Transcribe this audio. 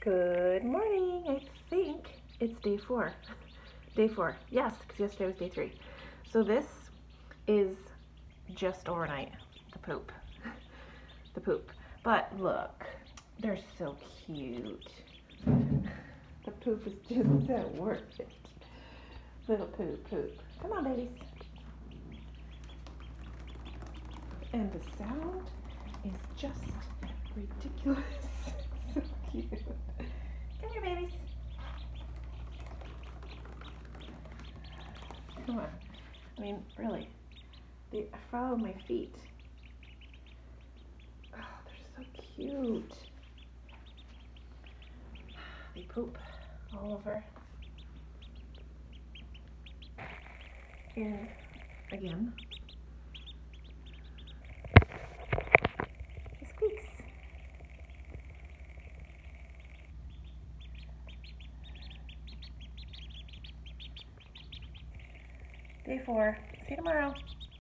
Good morning. I think it's day 4. Day 4. Yes, because yesterday was day 3. So this is just overnight. The poop. The poop. But look, they're so cute. The poop is just so worth it. Little poop. Come on, babies. And the sound is just ridiculous. So cute. Come here, babies. Come on. I mean, really, they follow my feet. Oh, they're so cute. They poop all over. And again, he squeaks. Day 4. See you tomorrow.